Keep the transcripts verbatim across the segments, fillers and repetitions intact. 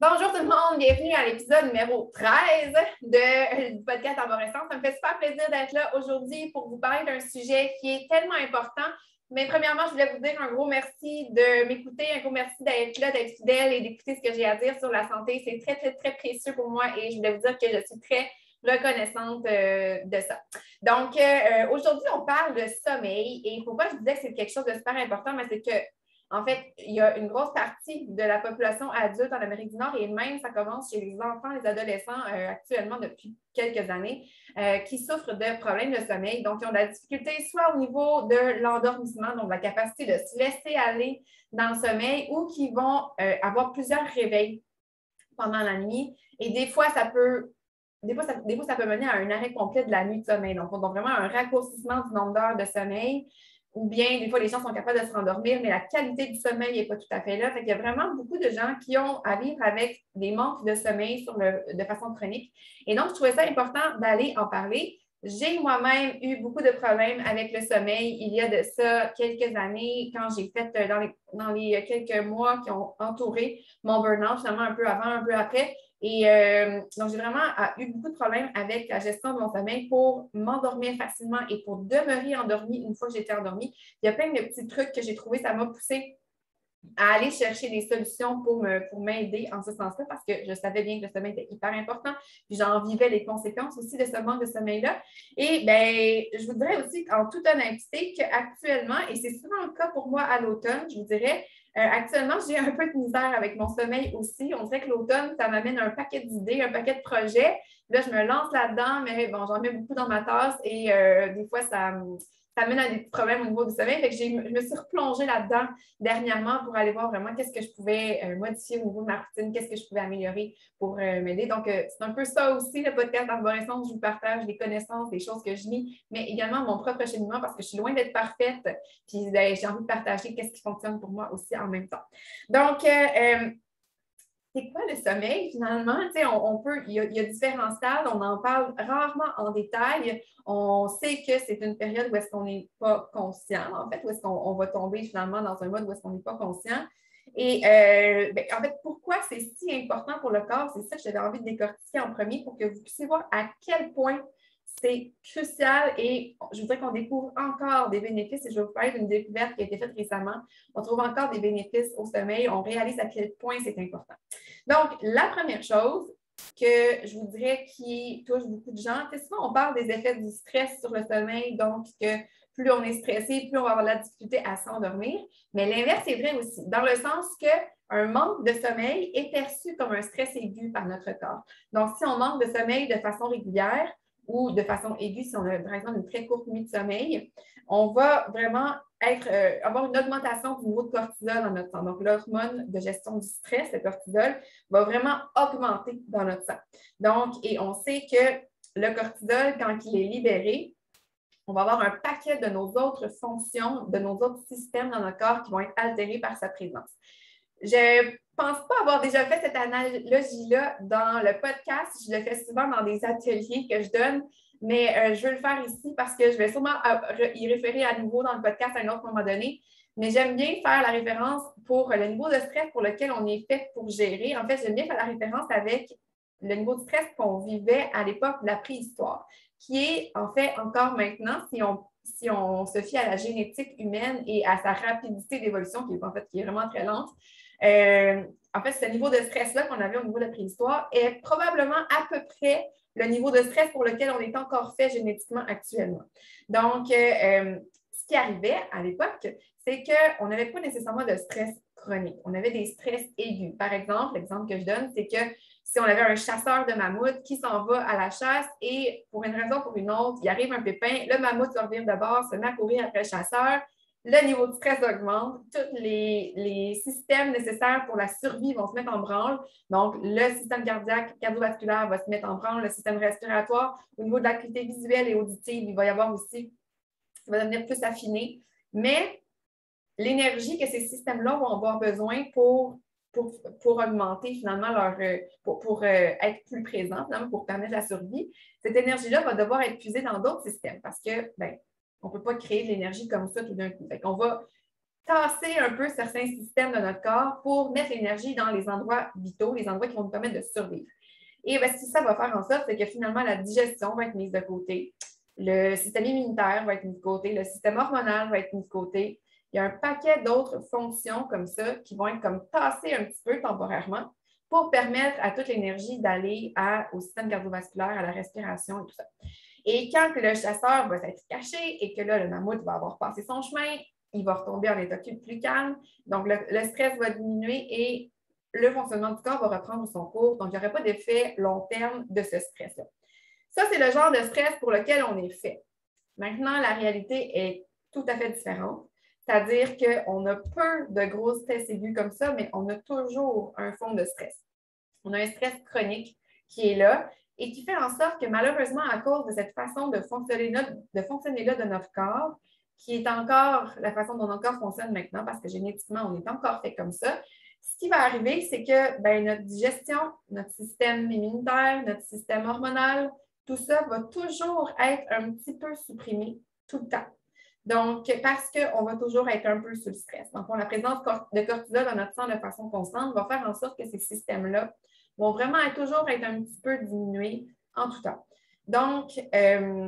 Bonjour tout le monde, bienvenue à l'épisode numéro treize de, du podcast Arborescence. Ça me fait super plaisir d'être là aujourd'hui pour vous parler d'un sujet qui est tellement important. Mais premièrement, je voulais vous dire un gros merci de m'écouter, un gros merci d'être là, d'être fidèle et d'écouter ce que j'ai à dire sur la santé. C'est très, très, très précieux pour moi et je voulais vous dire que je suis très reconnaissante euh, de ça. Donc, euh, aujourd'hui, on parle de sommeil et pourquoi je disais que c'est quelque chose de super important, mais c'est que en fait, il y a une grosse partie de la population adulte en Amérique du Nord et même ça commence chez les enfants, les adolescents euh, actuellement depuis quelques années euh, qui souffrent de problèmes de sommeil. Donc, ils ont de la difficulté soit au niveau de l'endormissement, donc la capacité de se laisser aller dans le sommeil ou qui vont euh, avoir plusieurs réveils pendant la nuit. Et des fois, ça peut Des fois, ça, des fois, ça peut mener à un arrêt complet de la nuit de sommeil. Donc, donc vraiment un raccourcissement du nombre d'heures de sommeil. Ou bien, des fois, les gens sont capables de se rendormir, mais la qualité du sommeil n'est pas tout à fait là. Fait qu'il y a vraiment beaucoup de gens qui ont à vivre avec des manques de sommeil sur le, de façon chronique. Et donc, je trouvais ça important d'aller en parler. J'ai moi-même eu beaucoup de problèmes avec le sommeil il y a de ça quelques années, quand j'ai fait dans les, dans les quelques mois qui ont entouré mon burn-out, finalement un peu avant, un peu après. Et euh, donc, j'ai vraiment eu beaucoup de problèmes avec la gestion de mon sommeil pour m'endormir facilement et pour demeurer endormie une fois que j'étais endormie. Il y a plein de petits trucs que j'ai trouvés, ça m'a poussée à aller chercher des solutions pour me, pour m'aider en ce sens-là parce que je savais bien que le sommeil était hyper important. Puis j'en vivais les conséquences aussi de ce manque de sommeil-là. Et bien, je vous dirais aussi en toute honnêteté qu'actuellement, et c'est souvent le cas pour moi à l'automne, je vous dirais, euh, actuellement, j'ai un peu de misère avec mon sommeil aussi. On dirait que l'automne, ça m'amène un paquet d'idées, un paquet de projets. Là, je me lance là-dedans, mais bon, j'en mets beaucoup dans ma tasse et euh, des fois, ça, ça mène à des problèmes au niveau du sommeil. Fait que j'ai, je me suis replongée là-dedans dernièrement pour aller voir vraiment qu'est-ce que je pouvais euh, modifier au niveau de ma routine, qu'est-ce que je pouvais améliorer pour euh, m'aider. Donc, euh, c'est un peu ça aussi, le podcast d'Arborescence. Je vous partage des connaissances, des choses que je lis, mais également mon propre cheminement parce que je suis loin d'être parfaite. Puis, ben, j'ai envie de partager qu'est-ce qui fonctionne pour moi aussi en même temps. Donc, euh, euh, c'est quoi le sommeil finalement? On, on peut, il y, a, il y a différents stades, on en parle rarement en détail. On sait que c'est une période où est-ce qu'on n'est pas conscient, en fait, où est-ce qu'on on va tomber finalement dans un mode où est-ce qu'on n'est pas conscient. Et euh, ben, en fait, pourquoi c'est si important pour le corps? C'est ça que j'avais envie de décortiquer en premier pour que vous puissiez voir à quel point c'est crucial et je voudrais qu'on découvre encore des bénéfices et je vais vous parler d'une découverte qui a été faite récemment. On trouve encore des bénéfices au sommeil, on réalise à quel point c'est important. Donc, la première chose que je vous dirais qui touche beaucoup de gens, c'est souvent on parle des effets du stress sur le sommeil, donc que plus on est stressé, plus on va avoir de la difficulté à s'endormir. Mais l'inverse est vrai aussi, dans le sens qu'un manque de sommeil est perçu comme un stress aigu par notre corps. Donc, si on manque de sommeil de façon régulière, ou de façon aiguë, si on a par exemple une très courte nuit de sommeil, on va vraiment être, euh, avoir une augmentation du niveau de cortisol dans notre sang. Donc, l'hormone de gestion du stress, le cortisol, va vraiment augmenter dans notre sang. Donc, et on sait que le cortisol, quand il est libéré, on va avoir un paquet de nos autres fonctions, de nos autres systèmes dans notre corps qui vont être altérés par sa présence. Je ne pense pas avoir déjà fait cette analogie-là dans le podcast. Je le fais souvent dans des ateliers que je donne, mais euh, je veux le faire ici parce que je vais sûrement y référer à nouveau dans le podcast à un autre moment donné. Mais j'aime bien faire la référence pour le niveau de stress pour lequel on est fait pour gérer. En fait, j'aime bien faire la référence avec le niveau de stress qu'on vivait à l'époque de la préhistoire, qui est en fait encore maintenant, si on si on se fie à la génétique humaine et à sa rapidité d'évolution, qui est en fait qui est vraiment très lente, euh, en fait, ce niveau de stress-là qu'on avait au niveau de la préhistoire est probablement à peu près le niveau de stress pour lequel on est encore fait génétiquement actuellement. Donc, euh, ce qui arrivait à l'époque, c'est qu'on n'avait pas nécessairement de stress chronique. On avait des stress aigus. Par exemple, l'exemple que je donne, c'est que si on avait un chasseur de mammouth qui s'en va à la chasse et pour une raison ou pour une autre, il arrive un pépin, le mammouth se revient de bord, se met à courir après le chasseur, le niveau de stress augmente, tous les, les systèmes nécessaires pour la survie vont se mettre en branle. Donc, le système cardiaque, cardiovasculaire va se mettre en branle, le système respiratoire, au niveau de l'acuité visuelle et auditive, il va y avoir aussi, ça va devenir plus affiné. Mais l'énergie que ces systèmes-là vont avoir besoin pour Pour, pour, augmenter finalement leur, pour, pour euh, être plus présent, finalement, pour permettre la survie, cette énergie-là va devoir être puisée dans d'autres systèmes parce que, ben, on ne peut pas créer de l'énergie comme ça tout d'un coup. Fait qu'on va tasser un peu certains systèmes de notre corps pour mettre l'énergie dans les endroits vitaux, les endroits qui vont nous permettre de survivre. Et bien, ce que ça va faire en sorte, c'est que finalement, la digestion va être mise de côté, le système immunitaire va être mis de côté, le système hormonal va être mis de côté. Il y a un paquet d'autres fonctions comme ça qui vont être comme tassées un petit peu temporairement pour permettre à toute l'énergie d'aller au système cardiovasculaire, à la respiration et tout ça. Et quand le chasseur va s'être caché et que là, le mammouth va avoir passé son chemin, il va retomber en état plus calme. Donc, le, le stress va diminuer et le fonctionnement du corps va reprendre son cours. Donc, il n'y aurait pas d'effet long terme de ce stress-là. Ça, c'est le genre de stress pour lequel on est fait. Maintenant, la réalité est tout à fait différente. C'est-à-dire qu'on a peu de gros stress aigus comme ça, mais on a toujours un fond de stress. On a un stress chronique qui est là et qui fait en sorte que malheureusement, à cause de cette façon de fonctionner là de, fonctionner là de notre corps, qui est encore la façon dont notre corps fonctionne maintenant, parce que génétiquement, on est encore fait comme ça, ce qui va arriver, c'est que ben, notre digestion, notre système immunitaire, notre système hormonal, tout ça va toujours être un petit peu supprimé tout le temps. Donc, parce qu'on va toujours être un peu sous le stress. Donc, la présence de cortisol dans notre sang de façon constante va faire en sorte que ces systèmes-là vont vraiment être, toujours être un petit peu diminués en tout temps. Donc, euh,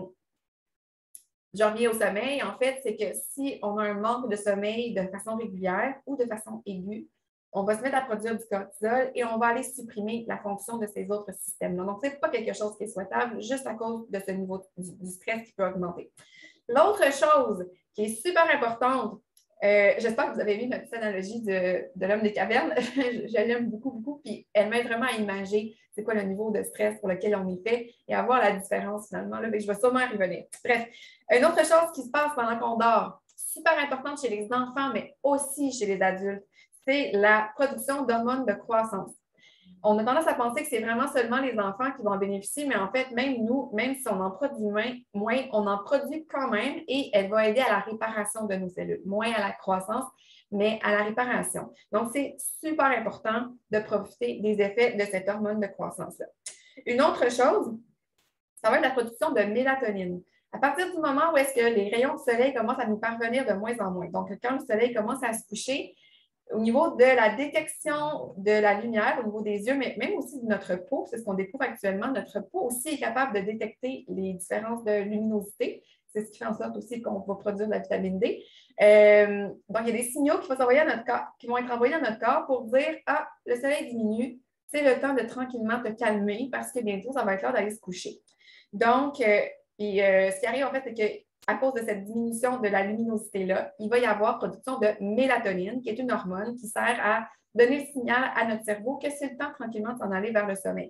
je reviens au sommeil. En fait, c'est que si on a un manque de sommeil de façon régulière ou de façon aiguë, on va se mettre à produire du cortisol et on va aller supprimer la fonction de ces autres systèmes-là. Donc, ce n'est pas quelque chose qui est souhaitable juste à cause de ce niveau du, du stress qui peut augmenter. L'autre chose qui est super importante, euh, j'espère que vous avez vu ma petite analogie de, de l'homme des cavernes. je je l'aime beaucoup, beaucoup, puis elle m'aide vraiment à imager c'est quoi le niveau de stress pour lequel on est fait et à voir la différence finalement. Là, mais je vais sûrement y revenir. Bref, une autre chose qui se passe pendant qu'on dort, super importante chez les enfants, mais aussi chez les adultes, c'est la production d'hormones de croissance. On a tendance à penser que c'est vraiment seulement les enfants qui vont en bénéficier, mais en fait, même nous, même si on en produit moins, on en produit quand même et elle va aider à la réparation de nos cellules, moins à la croissance, mais à la réparation. Donc, c'est super important de profiter des effets de cette hormone de croissance-là. Une autre chose, ça va être la production de mélatonine. À partir du moment où est-ce que les rayons du soleil commencent à nous parvenir de moins en moins, donc quand le soleil commence à se coucher, au niveau de la détection de la lumière, au niveau des yeux, mais même aussi de notre peau, c'est ce qu'on découvre actuellement, notre peau aussi est capable de détecter les différences de luminosité. C'est ce qui fait en sorte aussi qu'on va produire de la vitamine D. Euh, donc, il y a des signaux qui vont, s'envoyer à notre corps, qui vont être envoyés à notre corps pour dire « Ah, le soleil diminue, c'est le temps de tranquillement te calmer parce que bientôt, ça va être l'heure d'aller se coucher. » Donc, euh, et, euh, ce qui arrive en fait, c'est que à cause de cette diminution de la luminosité-là, il va y avoir production de mélatonine, qui est une hormone qui sert à donner le signal à notre cerveau que c'est le temps tranquillement de s'en aller vers le sommeil.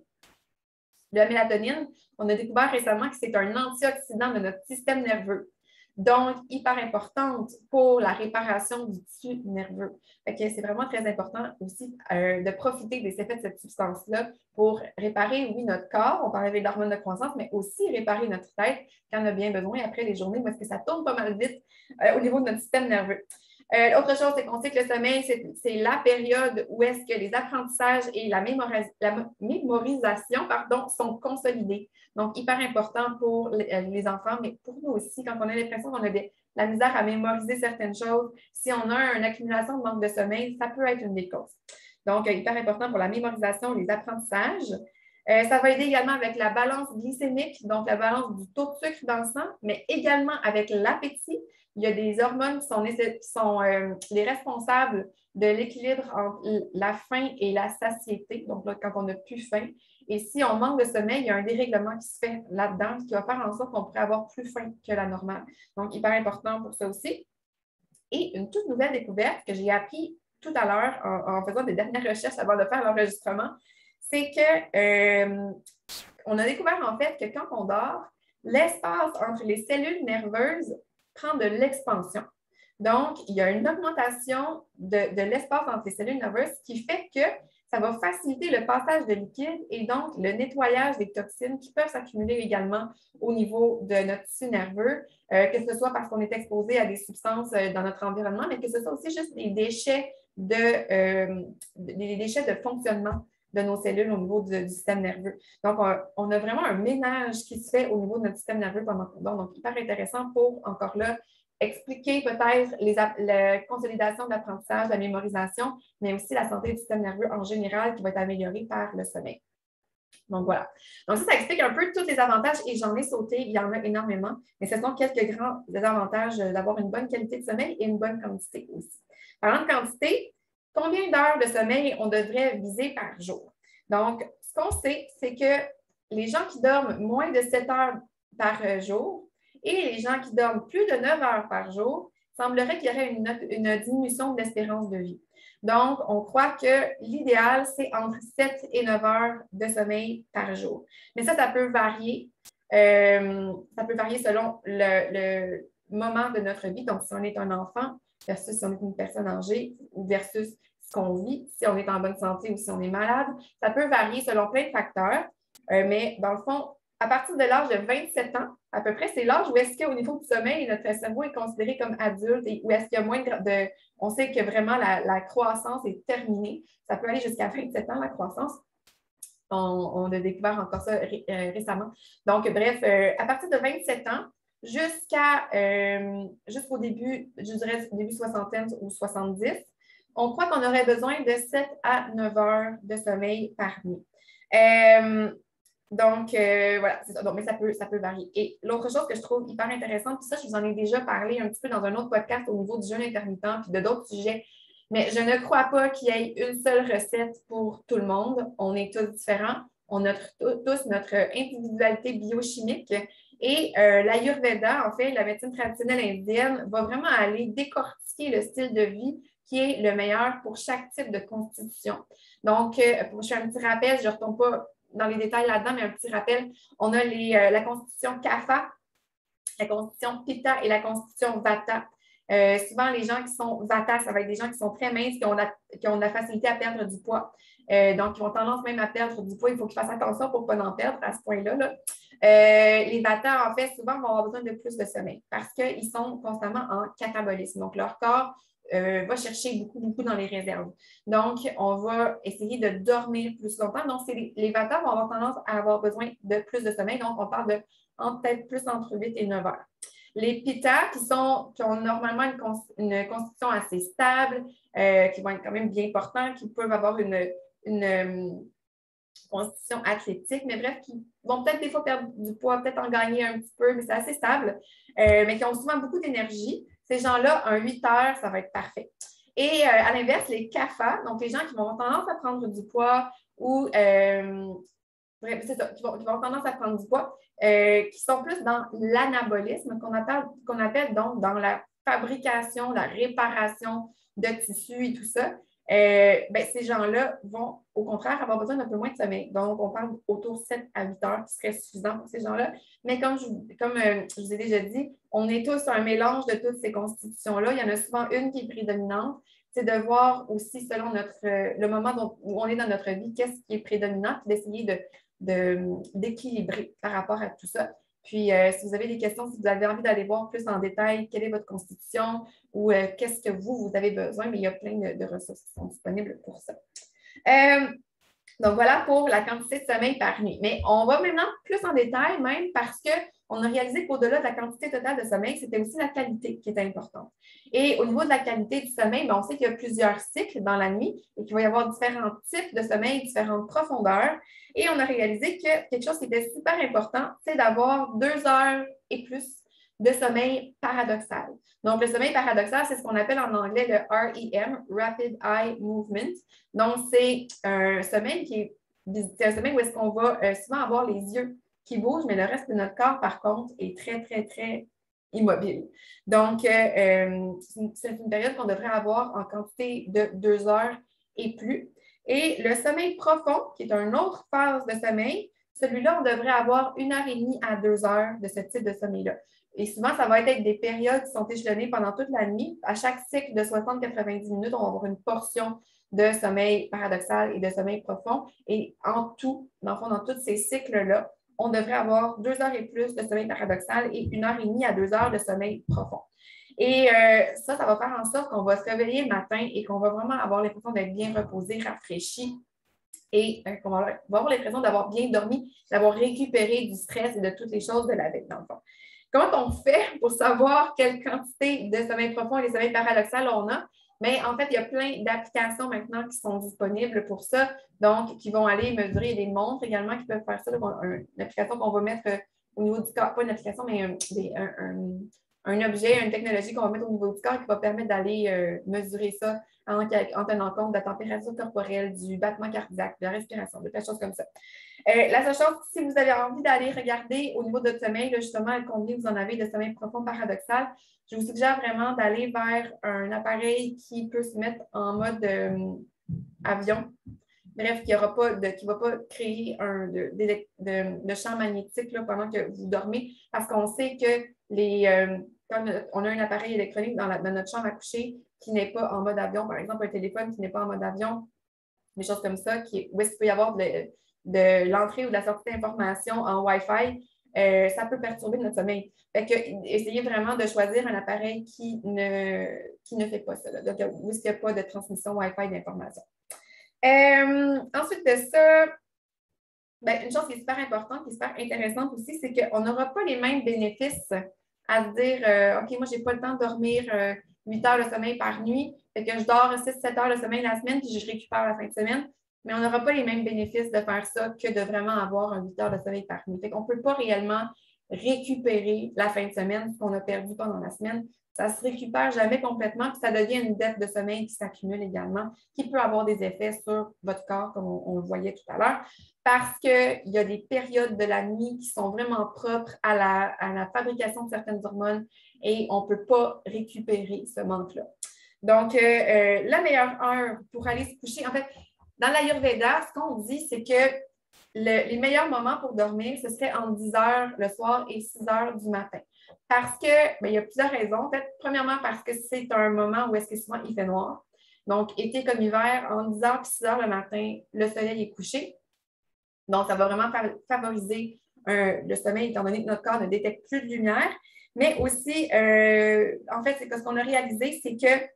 La mélatonine, on a découvert récemment que c'est un antioxydant de notre système nerveux. Donc, hyper importante pour la réparation du tissu nerveux. C'est vraiment très important aussi euh, de profiter des effets de cette substance-là pour réparer, oui, notre corps. On parlait de l'hormone de croissance, mais aussi réparer notre tête quand on a bien besoin après les journées parce que ça tourne pas mal vite euh, au niveau de notre système nerveux. Euh, L'autre chose, c'est qu'on sait que le sommeil, c'est la période où est-ce que les apprentissages et la, mémoris la mémorisation pardon, sont consolidés. Donc, hyper important pour les, les enfants, mais pour nous aussi, quand on a l'impression qu'on a de la misère à mémoriser certaines choses, si on a une accumulation de manque de sommeil, ça peut être une des causes. Donc, hyper important pour la mémorisation, les apprentissages. Euh, ça va aider également avec la balance glycémique, donc la balance du taux de sucre dans le sang, mais également avec l'appétit. Il y a des hormones qui sont, qui sont euh, les responsables de l'équilibre entre la faim et la satiété, donc là, quand on n'a plus faim. Et si on manque de sommeil, il y a un dérèglement qui se fait là-dedans qui va faire en sorte qu'on pourrait avoir plus faim que la normale. Donc, hyper important pour ça aussi. Et une toute nouvelle découverte que j'ai appris tout à l'heure en, en faisant des dernières recherches avant de faire l'enregistrement, c'est que euh, on a découvert en fait que quand on dort, l'espace entre les cellules nerveuses prend de l'expansion. Donc, il y a une augmentation de, de l'espace entre les cellules nerveuses, ce qui fait que ça va faciliter le passage de liquide et donc le nettoyage des toxines qui peuvent s'accumuler également au niveau de notre tissu nerveux, euh, que ce soit parce qu'on est exposé à des substances euh, dans notre environnement, mais que ce soit aussi juste des déchets de, euh, des déchets de fonctionnement de nos cellules au niveau du, du système nerveux. Donc, on, on a vraiment un ménage qui se fait au niveau de notre système nerveux pendant qu'on dort. Donc, hyper intéressant pour, encore là, expliquer peut-être les, la consolidation de l'apprentissage, la mémorisation, mais aussi la santé du système nerveux en général qui va être améliorée par le sommeil. Donc, voilà. Donc, ça, ça explique un peu tous les avantages et j'en ai sauté, il y en a énormément, mais ce sont quelques grands avantages d'avoir une bonne qualité de sommeil et une bonne quantité aussi. Parlant de quantité, combien d'heures de sommeil on devrait viser par jour? Donc, ce qu'on sait, c'est que les gens qui dorment moins de sept heures par jour et les gens qui dorment plus de neuf heures par jour, semblerait qu'il y aurait une, une diminution de l'espérance de vie. Donc, on croit que l'idéal, c'est entre sept et neuf heures de sommeil par jour. Mais ça, ça peut varier. Euh, ça peut varier selon le, le moment de notre vie. Donc, si on est un enfant versus si on est une personne âgée ou versus ce qu'on vit, si on est en bonne santé ou si on est malade. Ça peut varier selon plein de facteurs. Euh, mais dans le fond, à partir de l'âge de vingt-sept ans, à peu près, c'est l'âge où est-ce qu'au niveau du sommeil, notre cerveau est considéré comme adulte et où est-ce qu'il y a moins de, de... On sait que vraiment la, la croissance est terminée. Ça peut aller jusqu'à vingt-sept ans, la croissance. On, on a découvert encore ça ré, euh, récemment. Donc, bref, euh, à partir de vingt-sept ans, jusqu'à euh, jusqu'au début, je dirais début soixantaine ou soixante-dix, on croit qu'on aurait besoin de sept à neuf heures de sommeil par nuit. Euh, Donc, euh, voilà, c'est ça. Donc, mais ça peut, ça peut varier. Et l'autre chose que je trouve hyper intéressante, puis ça, je vous en ai déjà parlé un petit peu dans un autre podcast au niveau du jeûne intermittent puis de d'autres sujets, mais je ne crois pas qu'il y ait une seule recette pour tout le monde. On est tous différents. On a tous notre individualité biochimique. Et euh, l'Ayurveda, en fait, la médecine traditionnelle indienne, va vraiment aller décortiquer le style de vie qui est le meilleur pour chaque type de constitution. Donc, euh, pour je fais un petit rappel, je ne retourne pas dans les détails là-dedans, mais un petit rappel, on a les, euh, la constitution Kapha, la constitution Pitta et la constitution Vata. Euh, souvent, les gens qui sont Vata, ça va être des gens qui sont très minces, qui ont, la, qui ont de la facilité à perdre du poids. Euh, donc, ils ont tendance même à perdre du poids. Il faut qu'ils fassent attention pour ne pas en perdre à ce point-là. Là. Euh, les Vata, en fait, souvent, vont avoir besoin de plus de sommeil parce qu'ils sont constamment en catabolisme. Donc, leur corps Euh, va chercher beaucoup, beaucoup dans les réserves. Donc, on va essayer de dormir plus longtemps. Donc, les, les Vata vont avoir tendance à avoir besoin de plus de sommeil. Donc, on parle de peut-être plus entre huit et neuf heures. Les Pitta, qui, sont, qui ont normalement une, cons une constitution assez stable, euh, qui vont être quand même bien portants, qui peuvent avoir une, une, une constitution athlétique, mais bref, qui vont peut-être des fois perdre du poids, peut-être en gagner un petit peu, mais c'est assez stable, euh, mais qui ont souvent beaucoup d'énergie. Ces gens-là, un huit heures, ça va être parfait. Et euh, à l'inverse, les Kapha, donc les gens qui vont avoir tendance à prendre du poids ou euh, bref, c'est ça, qui vont, qui vont avoir tendance à prendre du poids, euh, qui sont plus dans l'anabolisme, qu'on appelle, qu'on appelle donc dans la fabrication, la réparation de tissus et tout ça. Euh, ben, ces gens-là vont, au contraire, avoir besoin d'un peu moins de sommeil. Donc, on parle autour de sept à huit heures qui serait suffisant pour ces gens-là. Mais comme, je, comme euh, je vous ai déjà dit, on est tous un mélange de toutes ces constitutions-là. Il y en a souvent une qui est prédominante. C'est de voir aussi, selon notre, euh, le moment dont, où on est dans notre vie, qu'est-ce qui est prédominant, puis d'essayer de, de, d'équilibrer par rapport à tout ça. Puis, euh, si vous avez des questions, si vous avez envie d'aller voir plus en détail quelle est votre constitution ou euh, qu'est-ce que vous, vous avez besoin, mais il y a plein de, de ressources qui sont disponibles pour ça. Euh, donc, voilà pour la quantité de sommeil par nuit. Mais on va maintenant plus en détail, même parce qu'on a réalisé qu'au-delà de la quantité totale de sommeil, c'était aussi la qualité qui était importante. Et au niveau de la qualité du sommeil, bien, on sait qu'il y a plusieurs cycles dans la nuit et qu'il va y avoir différents types de sommeil, différentes profondeurs. Et on a réalisé que quelque chose qui était super important, c'est d'avoir deux heures et plus de sommeil paradoxal. Donc, le sommeil paradoxal, c'est ce qu'on appelle en anglais le R E M, Rapid Eye Movement. Donc, c'est un sommeil qui est, c'est un sommeil où est-ce qu'on va euh, souvent avoir les yeux qui bougent, mais le reste de notre corps, par contre, est très, très, très immobile. Donc, euh, c'est une période qu'on devrait avoir en quantité de deux heures et plus. Et le sommeil profond, qui est une autre phase de sommeil, celui-là, on devrait avoir une heure et demie à deux heures de ce type de sommeil-là. Et souvent, ça va être des périodes qui sont échelonnées pendant toute la nuit. À chaque cycle de soixante à quatre-vingt-dix minutes, on va avoir une portion de sommeil paradoxal et de sommeil profond. Et en tout, dans le fond, dans tous ces cycles-là, on devrait avoir deux heures et plus de sommeil paradoxal et une heure et demie à deux heures de sommeil profond. Et euh, ça, ça va faire en sorte qu'on va se réveiller le matin et qu'on va vraiment avoir l'impression d'être bien reposé, rafraîchi et euh, qu'on va avoir l'impression d'avoir bien dormi, d'avoir récupéré du stress et de toutes les choses de la veille, dans le fond. comment on fait pour savoir quelle quantité de sommeil profond et de sommeil paradoxal on a? Mais en fait, il y a plein d'applications maintenant qui sont disponibles pour ça, donc qui vont aller mesurer des montres également qui peuvent faire ça. Donc, une application qu'on va mettre au niveau du corps, pas une application, mais un, un, un, un objet, une technologie qu'on va mettre au niveau du corps qui va permettre d'aller euh, mesurer ça en, en tenant compte de la température corporelle, du battement cardiaque, de la respiration, de plein de choses comme ça. Euh, la seule chose, si vous avez envie d'aller regarder au niveau de votre sommeil, là, justement, combien vous en avez de sommeil profond paradoxal, je vous suggère vraiment d'aller vers un appareil qui peut se mettre en mode euh, avion. Bref, qui ne va pas créer un de, de, de, de champ magnétique là, pendant que vous dormez, parce qu'on sait que les, euh, quand on a un appareil électronique dans, la, dans notre chambre à coucher qui n'est pas en mode avion, par exemple un téléphone qui n'est pas en mode avion, des choses comme ça, qui, où est-ce qu'il peut y avoir de, de l'entrée ou de la sortie d'informations en Wi-Fi, euh, ça peut perturber notre sommeil. Fait que, essayez vraiment de choisir un appareil qui ne, qui ne fait pas ça. Là. Donc, où est-ce qu'il n'y a pas de transmission Wi-Fi d'informations. Euh, ensuite de ça, ben, une chose qui est super importante, qui est super intéressante aussi, c'est qu'on n'aura pas les mêmes bénéfices à se dire euh, OK, moi, je n'ai pas le temps de dormir euh, huit heures de sommeil par nuit, fait que je dors six sept heures de sommeil la semaine, puis je récupère la fin de semaine. Mais on n'aura pas les mêmes bénéfices de faire ça que de vraiment avoir un huit heures de sommeil par nuit. Fait qu'on ne peut pas réellement récupérer la fin de semaine, ce qu'on a perdu pendant la semaine. Ça ne se récupère jamais complètement, puis ça devient une dette de sommeil qui s'accumule également, qui peut avoir des effets sur votre corps, comme on, on le voyait tout à l'heure, parce qu'il y a des périodes de la nuit qui sont vraiment propres à la, à la fabrication de certaines hormones et on ne peut pas récupérer ce manque-là. Donc, euh, euh, la meilleure heure pour aller se coucher, en fait, dans l'Ayurveda, ce qu'on dit, c'est que le, les meilleurs moments pour dormir, ce serait entre dix heures le soir et six heures du matin. Parce que, bien, il y a plusieurs raisons. En fait, premièrement, parce que c'est un moment où est-ce que souvent il fait noir. Donc, été comme hiver, entre dix heures et six heures le matin, le soleil est couché. Donc, ça va vraiment favoriser euh, le sommeil, étant donné que notre corps ne détecte plus de lumière. Mais aussi, euh, en fait, c'est que ce qu'on a réalisé, c'est que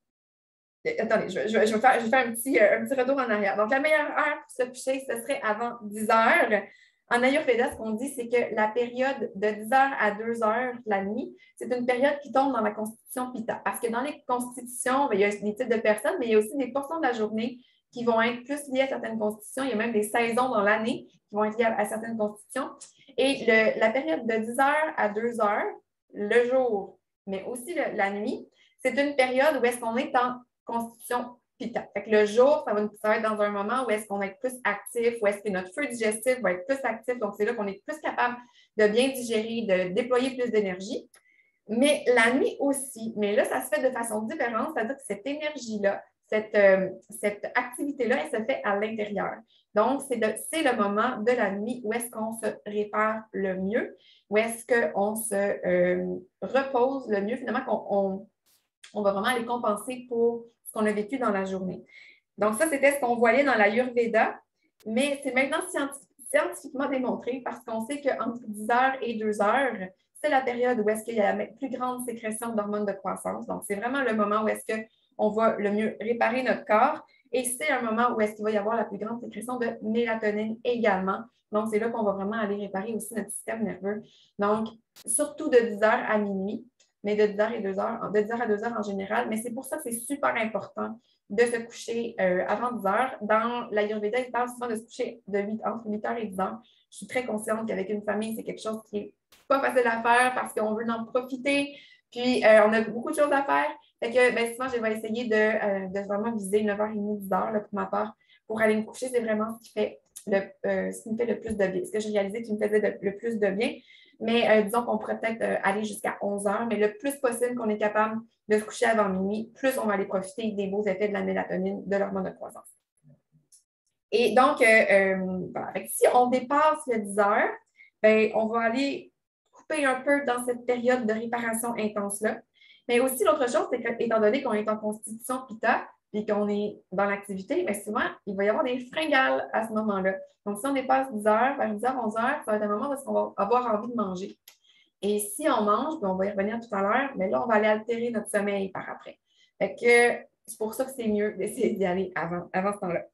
attendez, je, je, je, vais faire, je vais faire un petit, un petit retour en arrière. Donc, la meilleure heure pour se coucher, ce serait avant dix heures. En Ayurveda, ce qu'on dit, c'est que la période de dix heures à deux heures la nuit, c'est une période qui tombe dans la constitution Pitta. Parce que dans les constitutions, il y a des types de personnes, mais il y a aussi des portions de la journée qui vont être plus liées à certaines constitutions. Il y a même des saisons dans l'année qui vont être liées à, à certaines constitutions. Et le, la période de dix heures à deux heures, le jour, mais aussi le, la nuit, c'est une période où est-ce qu'on est en constitution Pitta. Fait que le jour, ça va, ça va être dans un moment où est-ce qu'on va être plus actif, où est-ce que notre feu digestif va être plus actif. Donc, c'est là qu'on est plus capable de bien digérer, de déployer plus d'énergie. Mais la nuit aussi, mais là, ça se fait de façon différente, c'est-à-dire que cette énergie-là, cette, euh, cette activité-là, elle se fait à l'intérieur. Donc, c'est le moment de la nuit où est-ce qu'on se répare le mieux, où est-ce qu'on se euh, repose le mieux, finalement, qu'on on, on va vraiment aller compenser pour ce qu'on a vécu dans la journée. Donc, ça, c'était ce qu'on voyait dans l'Ayurveda, mais c'est maintenant scientifiquement démontré parce qu'on sait qu'entre dix heures et deux heures, c'est la période où est-ce qu'il y a la plus grande sécrétion d'hormones de croissance. Donc, c'est vraiment le moment où est-ce qu'on va le mieux réparer notre corps et c'est un moment où est-ce qu'il va y avoir la plus grande sécrétion de mélatonine également. Donc, c'est là qu'on va vraiment aller réparer aussi notre système nerveux. Donc, surtout de dix heures à minuit, mais de dix heures et deux heures, de dix heures à deux heures en général. Mais c'est pour ça que c'est super important de se coucher euh, avant dix heures. Dans l'Ayurveda, il parle souvent de se coucher de huit, entre huit heures et dix heures. Je suis très consciente qu'avec une famille, c'est quelque chose qui n'est pas facile à faire parce qu'on veut en profiter. Puis, euh, on a beaucoup de choses à faire. Fait que, ben, souvent, je vais essayer de, euh, de vraiment viser neuf heures trente, dix heures là, pour ma part. Pour aller me coucher, c'est vraiment ce qui, fait le, euh, ce qui me fait le plus de bien. Ce que j'ai réalisé qui me faisait de, le plus de bien. Mais euh, disons qu'on pourrait peut-être euh, aller jusqu'à onze heures, mais le plus possible qu'on est capable de se coucher avant minuit, plus on va aller profiter des beaux effets de la mélatonine, de l'hormone de croissance. Et donc, euh, euh, voilà. Si on dépasse le dix heures, ben, on va aller couper un peu dans cette période de réparation intense-là. Mais aussi, l'autre chose, c'est qu'étant donné qu'on est en constitution Pitta, puis qu'on est dans l'activité, bien souvent, il va y avoir des fringales à ce moment-là. Donc, si on dépasse dix heures, vers dix heures, onze heures, ça va être un moment où on va avoir envie de manger. Et si on mange, puis on va y revenir tout à l'heure, mais là, on va aller altérer notre sommeil par après. Fait que c'est pour ça que c'est mieux d'essayer d'y aller avant, avant ce temps-là.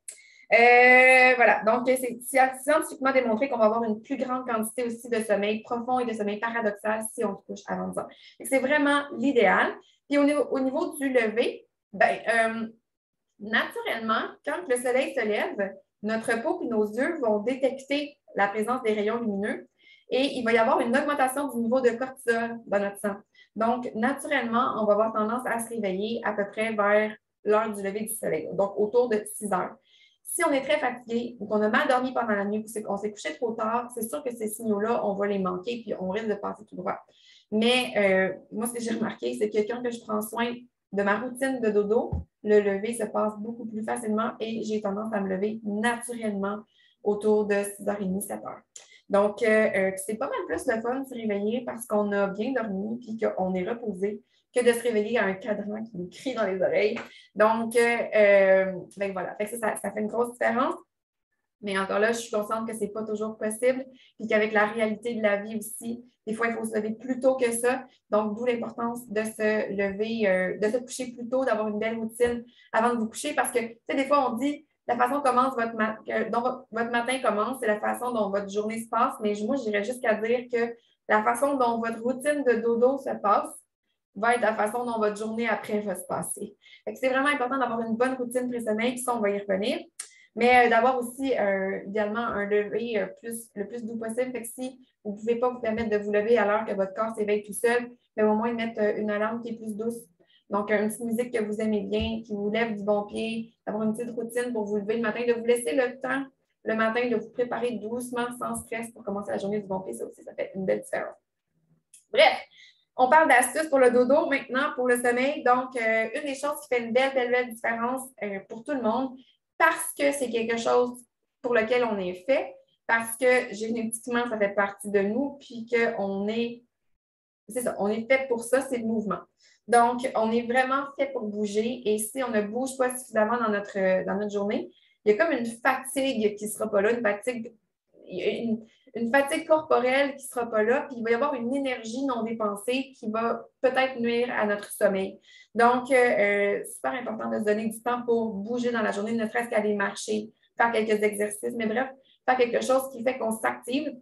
Euh, voilà, donc c'est scientifiquement démontré qu'on va avoir une plus grande quantité aussi de sommeil profond et de sommeil paradoxal si on se couche avant dix heures. C'est vraiment l'idéal. Puis au niveau, au niveau du lever, ben, euh, naturellement, quand le soleil se lève, notre peau et nos yeux vont détecter la présence des rayons lumineux et il va y avoir une augmentation du niveau de cortisol dans notre sang. Donc, naturellement, on va avoir tendance à se réveiller à peu près vers l'heure du lever du soleil, donc autour de six heures. Si on est très fatigué ou qu'on a mal dormi pendant la nuit ou qu'on s'est couché trop tard, c'est sûr que ces signaux-là, on va les manquer puis on risque de passer tout droit. Mais euh, moi, ce que j'ai remarqué, c'est que quand je prends soin de ma routine de dodo, le lever se passe beaucoup plus facilement et j'ai tendance à me lever naturellement autour de six heures trente, sept heures. Donc, euh, c'est pas mal plus le fun de se réveiller parce qu'on a bien dormi et qu'on est reposé que de se réveiller à un cadran qui nous crie dans les oreilles. Donc, euh, ben voilà, fait que ça, ça fait une grosse différence. Mais encore là, je suis consciente que ce n'est pas toujours possible, puis qu'avec la réalité de la vie aussi, des fois, il faut se lever plus tôt que ça. Donc, d'où l'importance de se lever, euh, de se coucher plus tôt, d'avoir une belle routine avant de vous coucher. Parce que, tu sais, des fois, on dit la façon commence votre, ma dont votre, votre matin commence, c'est la façon dont votre journée se passe. Mais moi, j'irais jusqu'à dire que la façon dont votre routine de dodo se passe va être la façon dont votre journée après va se passer. C'est vraiment important d'avoir une bonne routine pré-sommeil, puis ça, on va y revenir. Mais euh, d'avoir aussi, euh, idéalement, un lever euh, plus, le plus doux possible. Fait que si vous ne pouvez pas vous permettre de vous lever à l'heure que votre corps s'éveille tout seul, mais au moins mettre euh, une alarme qui est plus douce. Donc, une petite musique que vous aimez bien, qui vous lève du bon pied, d'avoir une petite routine pour vous lever le matin, de vous laisser le temps le matin de vous préparer doucement, sans stress pour commencer la journée du bon pied. Ça aussi, ça fait une belle différence. Bref, on parle d'astuces pour le dodo maintenant, pour le sommeil. Donc, euh, une des choses qui fait une belle, belle, belle différence euh, pour tout le monde, parce que c'est quelque chose pour lequel on est fait, parce que génétiquement, ça fait partie de nous, puis qu'on est, c'est ça, on est fait pour ça, c'est le mouvement. Donc, on est vraiment fait pour bouger et si on ne bouge pas suffisamment dans notre, dans notre journée, il y a comme une fatigue qui ne sera pas là, une fatigue, une, une fatigue corporelle qui ne sera pas là, puis il va y avoir une énergie non dépensée qui va peut-être nuire à notre sommeil. Donc, euh, super important de se donner du temps pour bouger dans la journée, ne serait-ce qu'aller marcher, faire quelques exercices, mais bref, faire quelque chose qui fait qu'on s'active.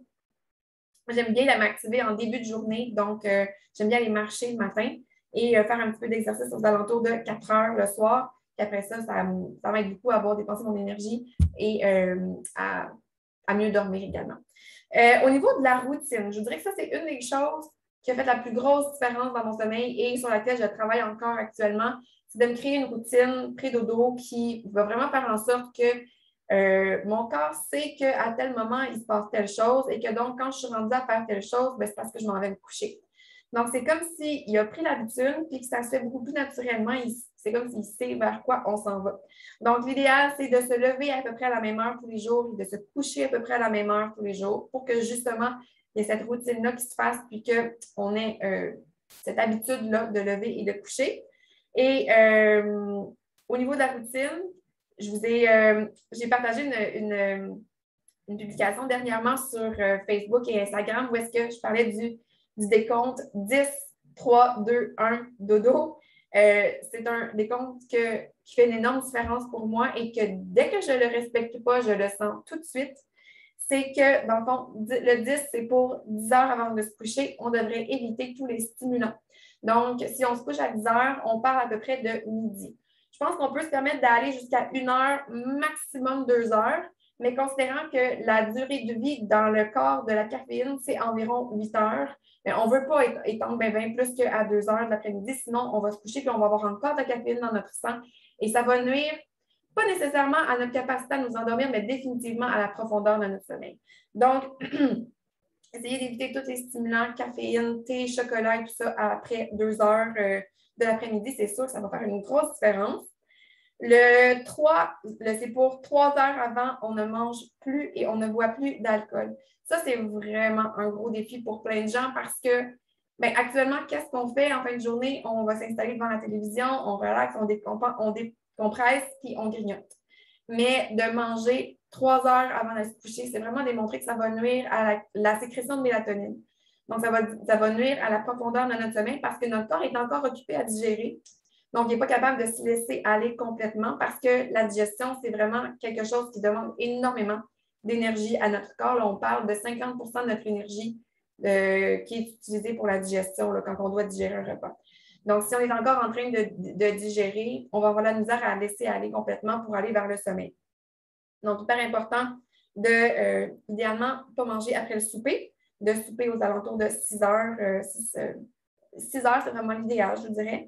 J'aime bien m'activer en début de journée, donc euh, j'aime bien aller marcher le matin et euh, faire un petit peu d'exercice aux alentours de quatre heures le soir. Puis après ça, ça, ça m'aide beaucoup à avoir dépensé mon énergie et euh, à, à mieux dormir également. Euh, au niveau de la routine, je dirais que ça, c'est une des choses qui a fait la plus grosse différence dans mon sommeil et sur laquelle je travaille encore actuellement, c'est de me créer une routine pré-dodo qui va vraiment faire en sorte que euh, mon corps sait qu'à tel moment, il se passe telle chose et que donc, quand je suis rendue à faire telle chose, ben, c'est parce que je m'en vais me coucher. Donc, c'est comme s'il a pris l'habitude puis que ça se fait beaucoup plus naturellement. C'est comme s'il sait vers quoi on s'en va. Donc, l'idéal, c'est de se lever à peu près à la même heure tous les jours et de se coucher à peu près à la même heure tous les jours pour que justement, il y ait cette routine-là qui se fasse puis qu'on ait euh, cette habitude-là de lever et de coucher. Et euh, au niveau de la routine, je vous ai, euh, j'ai partagé une, une, une publication dernièrement sur euh, Facebook et Instagram où est-ce que je parlais du, du décompte dix, trois, deux, un, dodo. Euh, c'est un décompte que, qui fait une énorme différence pour moi et que dès que je ne le respecte pas, je le sens tout de suite. C'est que, dans le fond, le dix, c'est pour dix heures avant de se coucher. On devrait éviter tous les stimulants. Donc, si on se couche à dix heures, on part à peu près de midi. Je pense qu'on peut se permettre d'aller jusqu'à une heure, maximum deux heures, mais considérant que la durée de vie dans le corps de la caféine, c'est environ huit heures, on ne veut pas étendre bien, bien plus qu'à deux heures de l'après-midi, sinon on va se coucher et on va avoir encore de la caféine dans notre sang et ça va nuire pas nécessairement à notre capacité à nous endormir, mais définitivement à la profondeur de notre sommeil. Donc, essayez d'éviter tous les stimulants, caféine, thé, chocolat et tout ça après deux heures euh, de l'après-midi. C'est sûr que ça va faire une grosse différence. Le trois, c'est pour trois heures avant, on ne mange plus et on ne boit plus d'alcool. Ça, c'est vraiment un gros défi pour plein de gens parce que bien, actuellement, qu'est-ce qu'on fait en fin de journée? On va s'installer devant la télévision, on relaxe, on, décompresse, on décompresse puis on grignote. Mais de manger trois heures avant de se coucher, c'est vraiment démontré que ça va nuire à la, la sécrétion de mélatonine. Donc, ça va, ça va nuire à la profondeur de notre sommeil parce que notre corps est encore occupé à digérer. Donc, il n'est pas capable de se laisser aller complètement parce que la digestion, c'est vraiment quelque chose qui demande énormément d'énergie à notre corps. Là, on parle de cinquante pour cent de notre énergie euh, qui est utilisée pour la digestion là, quand on doit digérer un repas. Donc, si on est encore en train de, de digérer, on va avoir la misère à laisser aller complètement pour aller vers le sommeil. Donc, hyper important de, euh, idéalement, pas manger après le souper, de souper aux alentours de six heures. Euh, six, euh, six heures, c'est vraiment l'idéal, je vous dirais.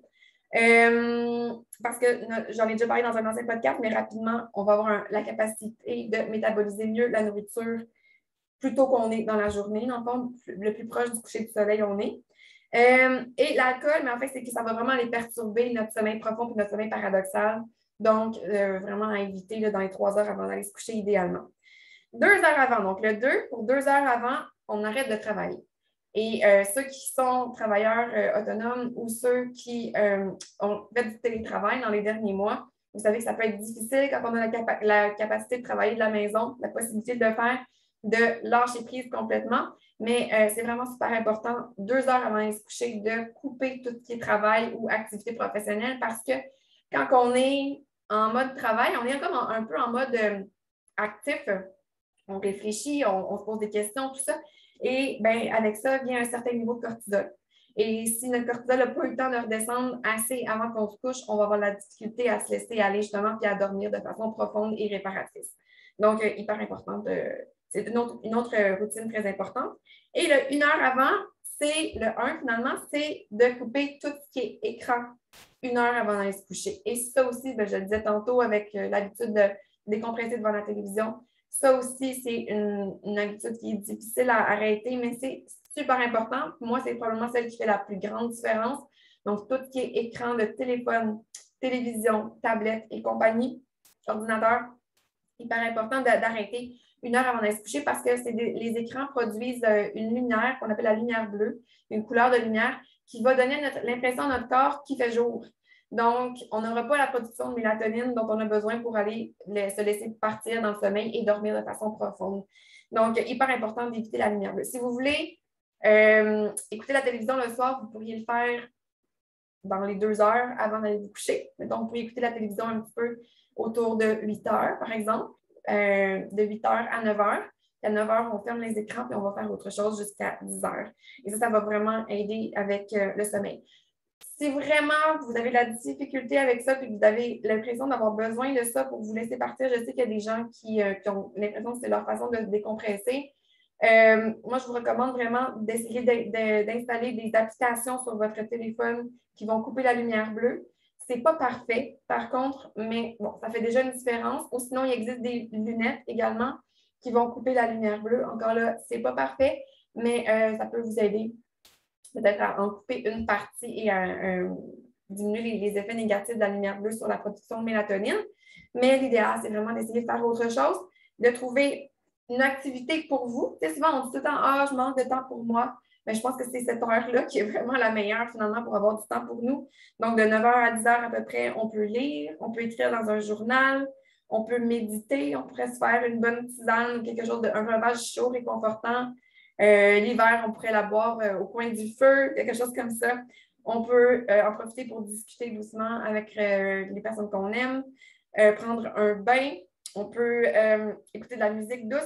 Euh, parce que j'en ai déjà parlé dans un ancien podcast, mais rapidement, on va avoir un, la capacité de métaboliser mieux la nourriture plus tôt qu'on est dans la journée. Dans le fond, le plus proche du coucher du soleil, on est. Euh, et l'alcool, mais en fait, c'est que ça va vraiment aller perturber notre sommeil profond et notre sommeil paradoxal. Donc, euh, vraiment à éviter là, dans les trois heures avant d'aller se coucher idéalement. Deux heures avant, donc le deux, pour deux heures avant, on arrête de travailler. Et euh, ceux qui sont travailleurs euh, autonomes ou ceux qui euh, ont fait du télétravail dans les derniers mois, vous savez que ça peut être difficile quand on a la, capa la capacité de travailler de la maison, la possibilité de le faire, de lâcher prise complètement. Mais euh, c'est vraiment super important, deux heures avant de se coucher, de couper tout ce qui est travail ou activité professionnelle parce que quand on est en mode travail, on est comme en, un peu en mode euh, actif. On réfléchit, on, on se pose des questions, tout ça. Et bien, avec ça vient un certain niveau de cortisol. Et si notre cortisol n'a pas eu le temps de redescendre assez avant qu'on se couche, on va avoir la difficulté à se laisser aller justement puis à dormir de façon profonde et réparatrice. Donc, euh, hyper importante. Euh, c'est une autre, une autre routine très importante. Et le une heure avant, c'est le un finalement, c'est de couper tout ce qui est écran une heure avant d'aller se coucher. Et ça aussi, bien, je le disais tantôt avec euh, l'habitude de décompresser devant la télévision. Ça aussi, c'est une, une habitude qui est difficile à arrêter, mais c'est super important. Pour moi, c'est probablement celle qui fait la plus grande différence. Donc, tout ce qui est écran de téléphone, télévision, tablette et compagnie, ordinateur, hyper important d'arrêter une heure avant d'aller se coucher parce que des, les écrans produisent une lumière qu'on appelle la lumière bleue, une couleur de lumière qui va donner l'impression à notre corps qu'il fait jour. Donc, on n'aura pas la production de mélatonine dont on a besoin pour aller les, se laisser partir dans le sommeil et dormir de façon profonde. Donc, hyper important d'éviter la lumière bleue. Si vous voulez euh, écouter la télévision le soir, vous pourriez le faire dans les deux heures avant d'aller vous coucher. Donc, vous pouvez écouter la télévision un petit peu autour de huit heures, par exemple, euh, de huit heures à neuf heures. À neuf heures, on ferme les écrans et on va faire autre chose jusqu'à dix heures. Et ça, ça va vraiment aider avec euh, le sommeil. Si vraiment vous avez de la difficulté avec ça et que vous avez l'impression d'avoir besoin de ça pour vous laisser partir, je sais qu'il y a des gens qui, euh, qui ont l'impression que c'est leur façon de se décompresser. Euh, moi, je vous recommande vraiment d'essayer d'installer des applications sur votre téléphone qui vont couper la lumière bleue. Ce n'est pas parfait, par contre, mais bon, ça fait déjà une différence. Ou sinon, il existe des lunettes également qui vont couper la lumière bleue. Encore là, ce n'est pas parfait, mais euh, ça peut vous aider peut-être à en couper une partie et à, à diminuer les, les effets négatifs de la lumière bleue sur la production de mélatonine. Mais l'idéal, c'est vraiment d'essayer de faire autre chose, de trouver une activité pour vous. Tu sais, souvent, on dit tout le temps, ah, je manque de temps pour moi. Mais je pense que c'est cette heure-là qui est vraiment la meilleure, finalement, pour avoir du temps pour nous. Donc, de neuf heures à dix heures à peu près, on peut lire, on peut écrire dans un journal, on peut méditer, on pourrait se faire une bonne tisane, quelque chose de, un breuvage chaud, réconfortant. Euh, L'hiver, on pourrait la boire euh, au coin du feu, quelque chose comme ça. On peut euh, en profiter pour discuter doucement avec euh, les personnes qu'on aime, euh, prendre un bain. On peut euh, écouter de la musique douce.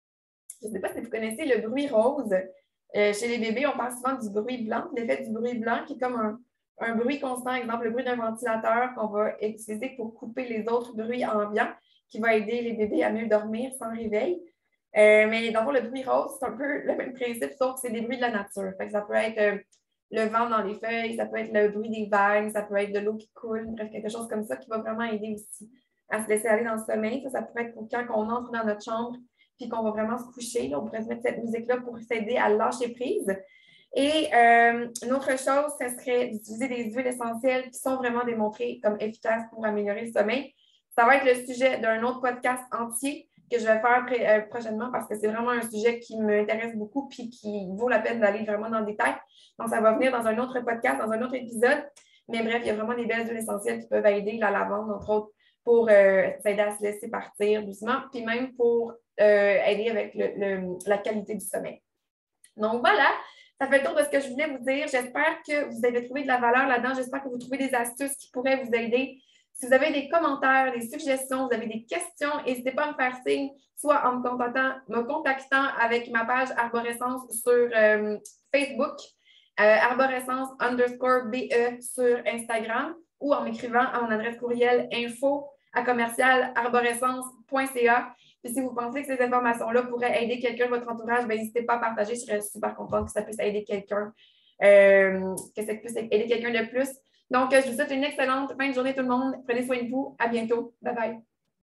Je ne sais pas si vous connaissez le bruit rose. Euh, chez les bébés, on parle souvent du bruit blanc, l'effet du bruit blanc qui est comme un, un bruit constant, exemple le bruit d'un ventilateur qu'on va utiliser pour couper les autres bruits ambiants, qui va aider les bébés à mieux dormir sans réveil. Euh, mais dans le bruit rose, c'est un peu le même principe, sauf que c'est des bruits de la nature. Fait que ça peut être euh, le vent dans les feuilles, ça peut être le bruit des vagues, ça peut être de l'eau qui coule, bref, quelque chose comme ça qui va vraiment aider aussi à se laisser aller dans le sommeil. Ça, ça pourrait être pour quand on entre dans notre chambre puis qu'on va vraiment se coucher. Là, on pourrait se mettre cette musique-là pour s'aider à lâcher prise. Et euh, une autre chose, ce serait d'utiliser des huiles essentielles qui sont vraiment démontrées comme efficaces pour améliorer le sommeil. Ça va être le sujet d'un autre podcast entier que je vais faire euh, prochainement parce que c'est vraiment un sujet qui m'intéresse beaucoup puis qui vaut la peine d'aller vraiment dans le détail. Donc, ça va venir dans un autre podcast, dans un autre épisode. Mais bref, il y a vraiment des belles huiles essentielles qui peuvent aider la lavande, entre autres, pour euh, s'aider à se laisser partir doucement, puis même pour euh, aider avec le, le, la qualité du sommeil. Donc, voilà. Ça fait le tour de ce que je voulais vous dire. J'espère que vous avez trouvé de la valeur là-dedans. J'espère que vous trouvez des astuces qui pourraient vous aider. Si vous avez des commentaires, des suggestions, vous avez des questions, n'hésitez pas à me faire signe, soit en me contactant, me contactant avec ma page Arborescence sur euh, Facebook, euh, arborescence underscore B E sur Instagram, ou en m'écrivant à mon adresse courriel info à commercial arborescence point c a. Puis si vous pensez que ces informations-là pourraient aider quelqu'un de votre entourage, ben, n'hésitez pas à partager. Je serais super contente que ça puisse aider quelqu'un, euh, que ça puisse aider quelqu'un de plus. Donc, je vous souhaite une excellente fin de journée tout le monde. Prenez soin de vous. À bientôt. Bye bye.